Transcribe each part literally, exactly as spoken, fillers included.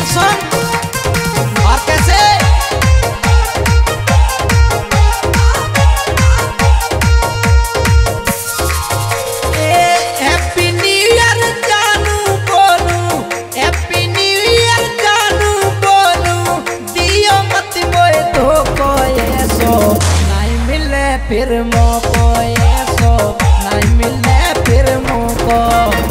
सुन और कैसे happy new year जानू बोलू, हैप्पी न्यू ईयर जानू बोलू, दियो मत मोए धोखो ऐसो नहीं मिले फिर मौको, ऐसो नहीं मिले फिर मौको।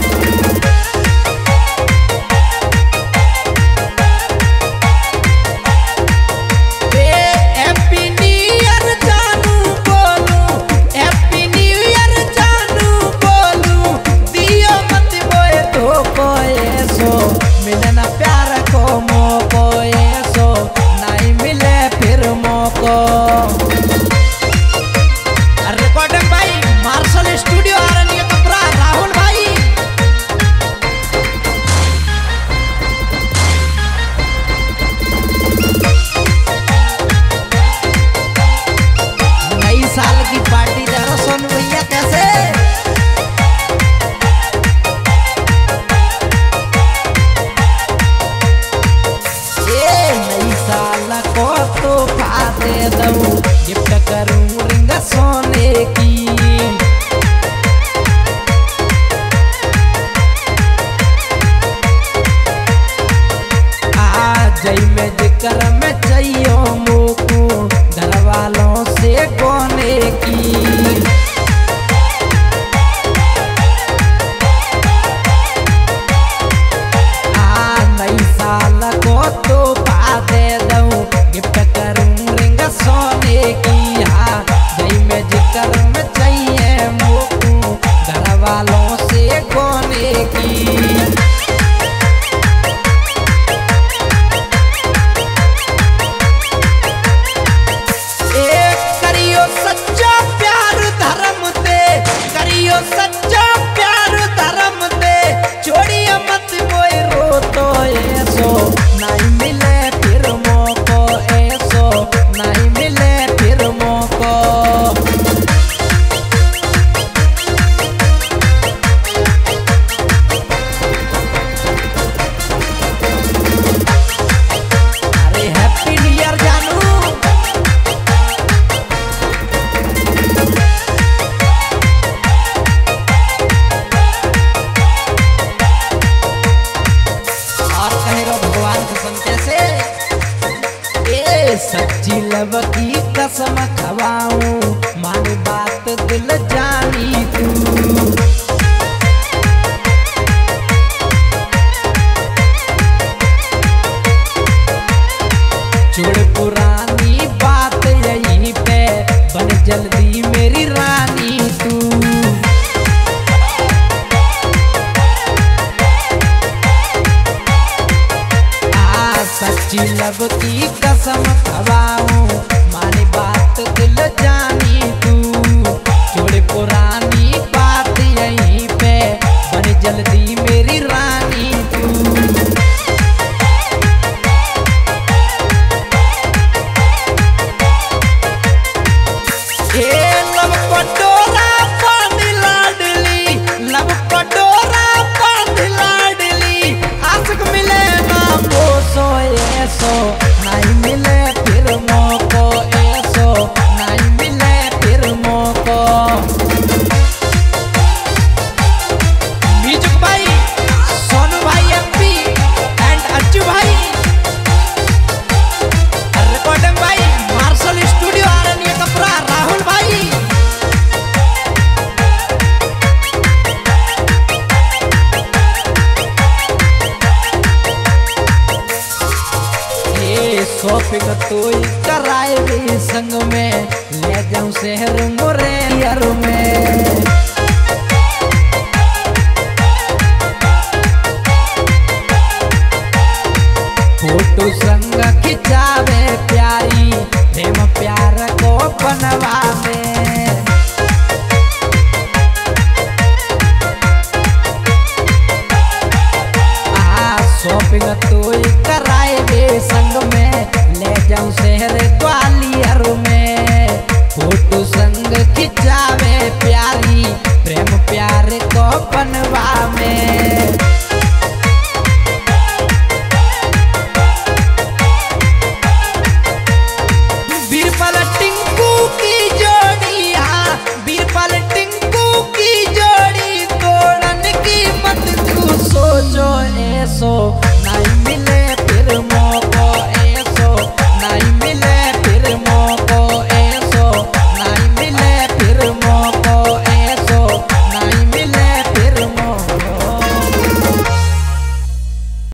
मिलना प्यार को मौको, ऐसो नहीं मिले फिर मौको। रिकॉर्डिंग भाई मार्शल स्टूडियो आरनिया कपड़ा राहुल भाई। नई साल की पार्टी जरा सुन भैया कैसे दे दूं गिफ्ट करूं रिंग सोने की। आज में जिक्र में चाहिए मोकू घर वालों से कोने की। आ नई साल को तो पा दे दूं गिफ्ट करूं सोने की। हाँ जय में जिक्र में चाहिए मोकू घर वालों से कोने की। एक करियो सच्चा प्यार धर्म दे, करियो सच्चा प्यार धर्म दे, छोड़िए मत कोई रो तो ऐसो नहीं मिले फिर मौको, ऐसो नहीं मिले फिर मौको। अरे हैप्पी न्यू ईयर जानू। और कहे रो भगवान कसम कैसे सच्ची लब की कसम खवाऊं, मानी बात दिल जानी तू। छोड़ पुरानी बात यहीं पे, बन जल्दी मेरी रानी तू। सच्ची लब की कसम खवाऊं, मानी बात दिल जानी तू। छोड़ पुरानी बात यहीं पे, बन जल्दी मेरी रानी तू। ए लब पटोरा बांध लाडली, लब पटोरा बांध लाडली, आशिक मिले ना बोसो ऐसो नहीं मिले फिर मौको, ऐसो नहीं मिले फिर मौको। म्यूजिक भाई सोनू भाई एमपी एंड अज्जू भाई। रिकॉर्डिंग भाई मार्शल स्टूडियो आरनिया कपड़ा राहुल भाई। शॉपिंग तो कराए भी संग में, ले जाऊं शहर मोरेलियर में। फोटो संग खिंचावे प्यारी, प्रेम प्यार को बनवावे। शॉपिंग तो कराए बे संग में, ले जाऊं शहर ग्वालियर में। फोटो संग खिंचावे प्यारी, प्रेम प्यार को बनवा में।